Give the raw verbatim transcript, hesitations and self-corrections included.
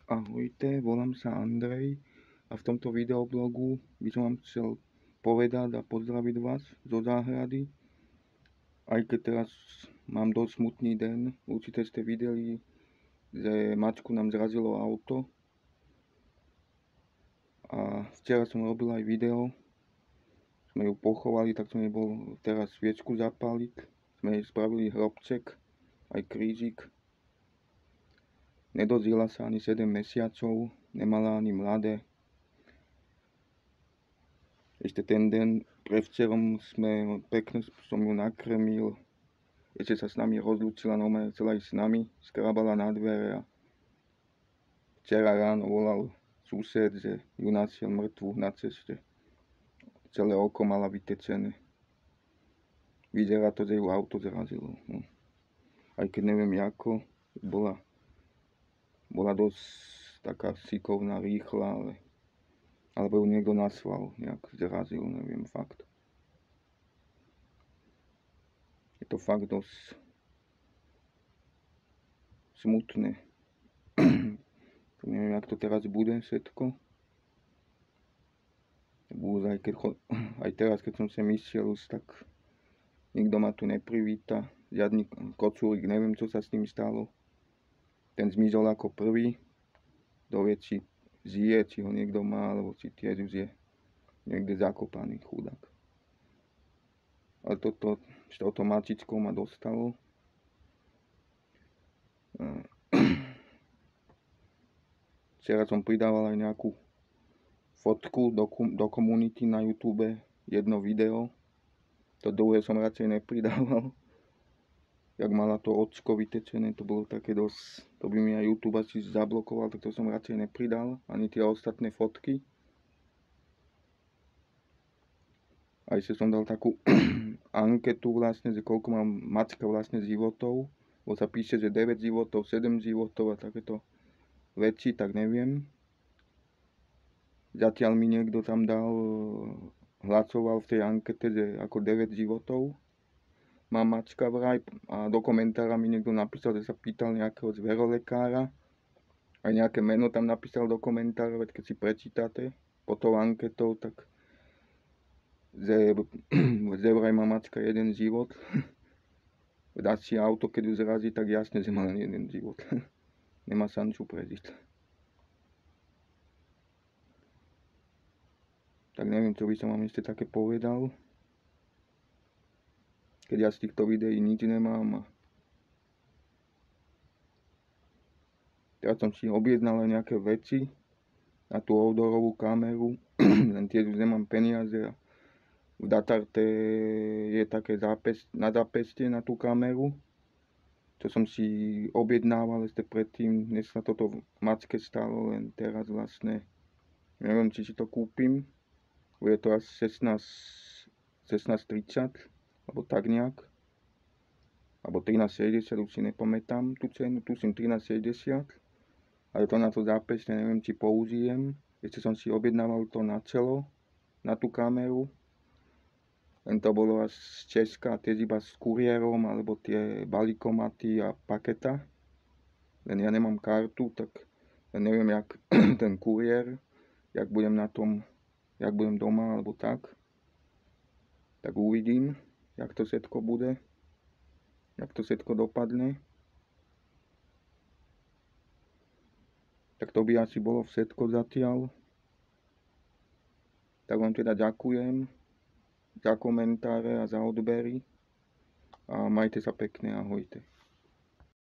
Ahojte, volám sa Andrej a v tomto videoblogu by som vám chcel povedať a pozdraviť vás zo záhrady. Aj keď teraz mám dosť smutný deň, určite ste videli, že mačku nám zrazilo auto. A včera som robil aj video, sme ju pochovali, tak som jej bol teraz sviečku zapáliť. Sme jej spravili hrobček, aj krížik. Nedožila sa ani sedem mesiacov, nemala ani mladé. Ešte ten deň prevčerom sme pekne som ju nakrmil. Ešte sa s nami rozlúčila, no chcela ísť s nami, skrábala na dvere a včera ráno volal sused, že ju našiel mŕtvu na ceste. Celé oko mala vytečené. Vyzerá to, že ju auto zrazilo. No. Aj keď neviem ako, bola, bola dosť taká šikovná, rýchla, ale alebo ju niekto nasval, nejak zrazil, neviem fakt. Je to fakt dosť smutné. Neviem, jak to teraz bude všetko. Aj, keď cho- aj teraz, keď som sem išiel, tak nikto ma tu neprivíta. Žiadny kocúrik, neviem, čo sa s ním stalo. Ten zmizol ako prvý. Kto vie, či žije, či ho niekto má, alebo či tiež už je niekde zakopaný, chudák. Ale toto, s touto mačičkou ma dostalo. Včera som pridával aj nejakú fotku do, do komunity na YouTube, jedno video. To druhé som radšej nepridával. Jak mala to očko vytečené, to bolo také dosť, to by mi aj YouTube asi zablokoval, tak to som radšej nepridal, ani tie ostatné fotky. A ešte som dal takú anketu vlastne, že koľko má mačka vlastne životov, bo sa píše, že deväť životov, sedem životov a takéto veci, tak neviem. Zatiaľ mi niekto tam dal, hlasoval v tej ankete, že ako deväť životov má mačka vraj, a do komentára mi niekto napísal, že sa pýtal nejakého zverolekára. Aj nejaké meno tam napísal do komentára, veď keď si prečítate pod tou anketou, tak že, že vraj má mačka jeden život. Dá si auto, keď ju zrazí, tak jasne, že má len jeden život. Nemá šancu prežiť. Tak neviem, čo by som vám ešte také povedal. Keď ja z týchto videí nič nemám. Teraz som si objednal aj nejaké veci na tú outdoorovú kameru. Len tiež už nemám peniaze. V Datarte je také zápes, na zápestie na tú kameru. Čo som si objednával ešte predtým, než sa toto mačke stalo, len teraz vlastne. Neviem, či si to kúpim. Bude to asi šestnásť tridsať, alebo tak nejak. Alebo trinásť šesťdesiat, už si nepamätám tú cenu, tuším trinásť šesťdesiat. Ale to na to zápesne neviem, či použijem. Ešte som si objednával to na celo, na tú kameru. Len to bolo až z Česka, tiež iba s kuriérom, alebo tie balíkomaty a paketa. Len ja nemám kartu, tak neviem, jak ten kuriér, jak budem na tom, jak budem doma, alebo tak. Tak uvidím, jak to všetko bude, jak to všetko dopadne. Tak to by asi bolo všetko zatiaľ. Tak vám teda ďakujem za komentáre a za odbery. A majte sa pekne, ahojte.